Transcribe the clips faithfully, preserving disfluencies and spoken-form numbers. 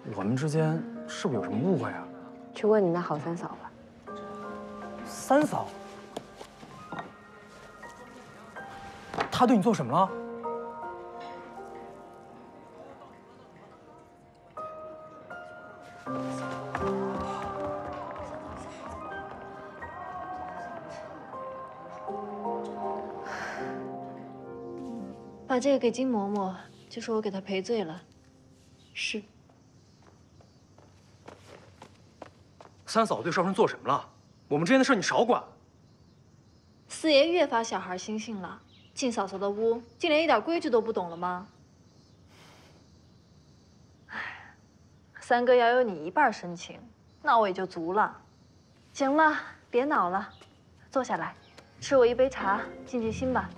我们之间是不是有什么误会啊？ 去问你那好三嫂吧。 三嫂，她对你做什么了？ 把这个给金嬷嬷，就说我给她赔罪了。是。 三嫂对少春做什么了？我们之间的事你少管。 四爷越发小孩心性了，进嫂嫂的屋，竟连一点规矩都不懂了吗？唉，三哥要有你一半深情，那我也就足了。行了，别恼了，坐下来，吃我一杯茶，静静心吧。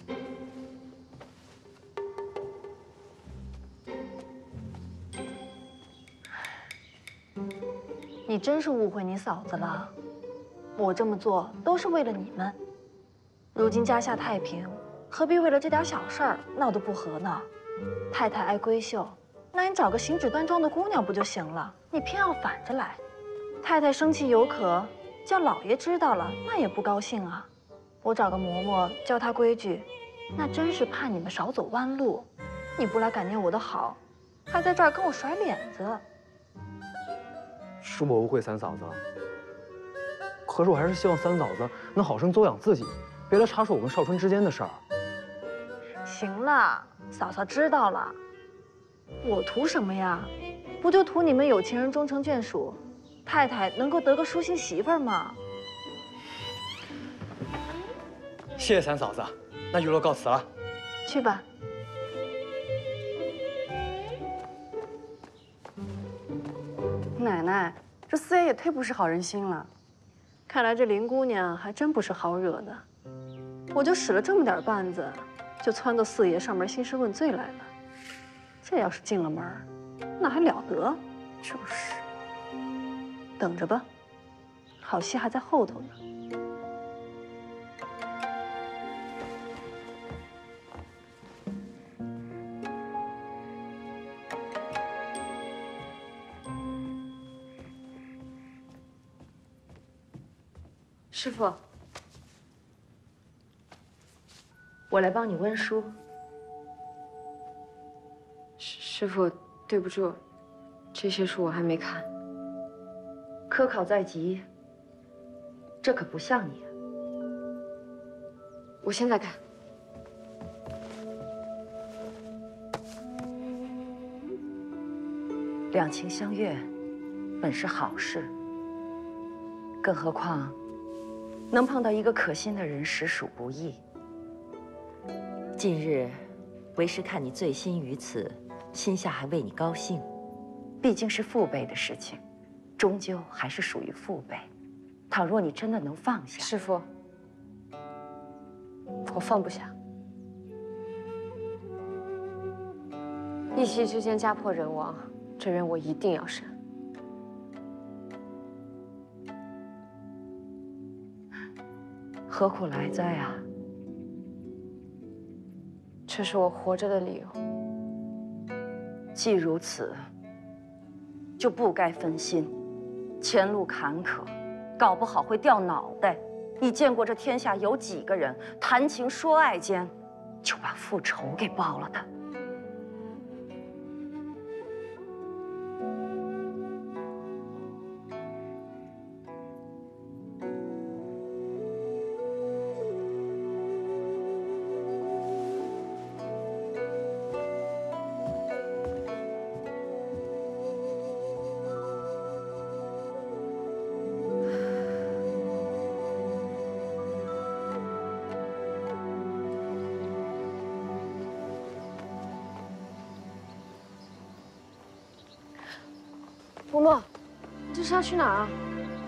你真是误会你嫂子了，我这么做都是为了你们。如今家下太平，何必为了这点小事儿闹得不和呢？太太爱闺秀，那你找个行止端庄的姑娘不就行了？你偏要反着来。太太生气有可，叫老爷知道了，那也不高兴啊。我找个嬷嬷教她规矩，那真是怕你们少走弯路。你不来感念我的好，还在这儿跟我甩脸子。 是我误会三嫂子了，可是我还是希望三嫂子能好生作养自己，别来插手我跟少春之间的事儿。 行了，嫂嫂知道了。我图什么呀？不就图你们有情人终成眷属，太太能够得个舒心媳妇儿吗？ 谢谢三嫂子，那玉罗告辞了。 去吧。 奶奶，这四爷也忒不识好人心了。 看来这林姑娘还真不是好惹的。我就使了这么点绊子，就撺掇四爷上门兴师问罪来了。这要是进了门，那还了得？就是。等着吧，好戏还在后头呢。 师傅，我来帮你温书。 师师傅，对不住，这些书我还没看。 科考在即，这可不像你。 我现在看。 两情相悦，本是好事，更何况。 能碰到一个可心的人，实属不易。近日，为师看你醉心于此，心下还为你高兴。毕竟是父辈的事情，终究还是属于父辈。倘若你真的能放下， 师父，我放不下。一夕之间家破人亡，这人我一定要审。 何苦来哉啊！ 这是我活着的理由。 既如此，就不该分心。前路坎坷，搞不好会掉脑袋。你见过这天下有几个人谈情说爱间，就把复仇给报了的？ 嬷嬷，这是要去哪儿啊？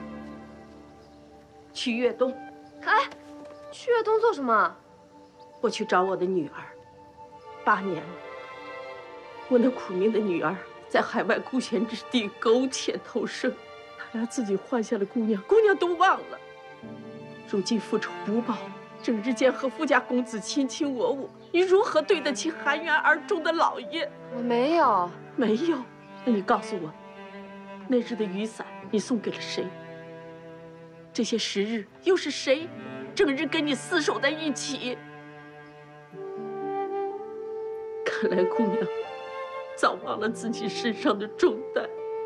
去粤东。 哎，去粤东做什么？ 我去找我的女儿。八年了，我那苦命的女儿在海外孤悬之地苟且偷生，他俩自己换下了姑娘，姑娘都忘了。如今复仇不报，整日间和富家公子卿卿我我，你如何对得起含冤而终的老爷？ 我没有， 没有。那你告诉我。 那日的雨伞你送给了谁？这些时日又是谁整日跟你厮守在一起？看来姑娘早忘了自己身上的重担。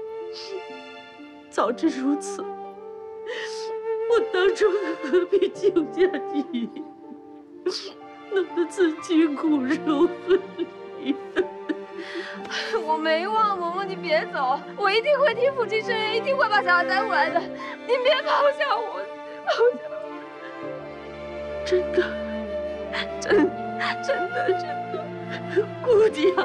早知如此，我当初何必救下你，弄得自己骨肉分离？ 我没忘，嬷嬷，你别走，我一定会替父亲伸冤，一定会把小孩带回来的。您别抛下我，抛下我！ 真的，真真的真的，姑娘，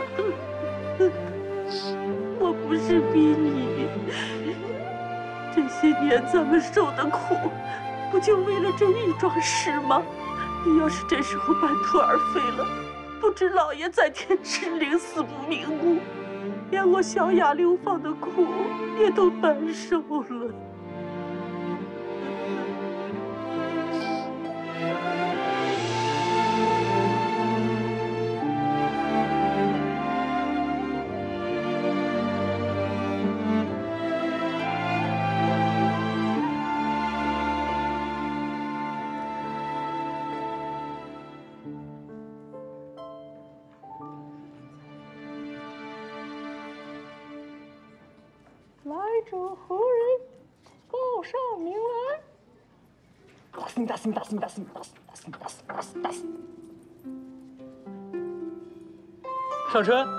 我不是逼你。这些年咱们受的苦，不就为了这一桩事吗？你要是这时候半途而废了，不知老爷在天之灵，死不瞑目，连我小雅流放的苦也都白受了。 来者何人？报上名来。打死你！打死你！打死你！打死你！打死你！打死你！打死你！打死你！打死你！ 少春，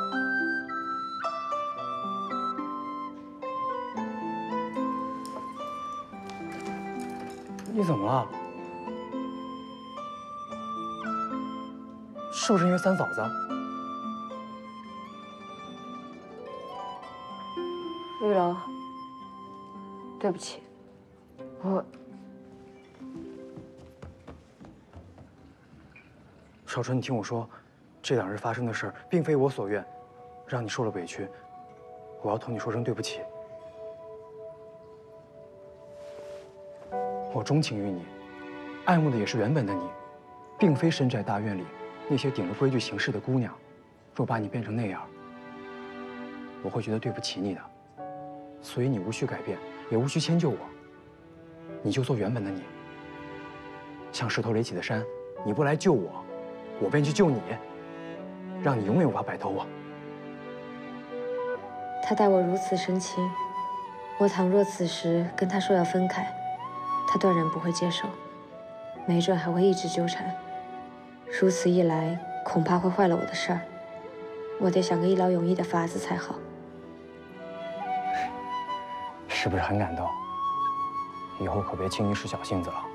你怎么了？是不是因为三嫂子？ 玉楼，对不起，我少春，你听我说，这两日发生的事儿并非我所愿，让你受了委屈，我要同你说声对不起。我钟情于你，爱慕的也是原本的你，并非深宅大院里那些顶着规矩行事的姑娘。若把你变成那样，我会觉得对不起你的。所以你无需改变，也无需迁就我，你就做原本的你。像石头垒起的山，你不来救我，我便去救你，让你永远无法摆脱我。 他待我如此深情，我倘若此时跟他说要分开，他断然不会接受，没准还会一直纠缠。如此一来，恐怕会坏了我的事儿。我得想个一劳永逸的法子才好。 是不是很感动？以后可别轻易使小性子了。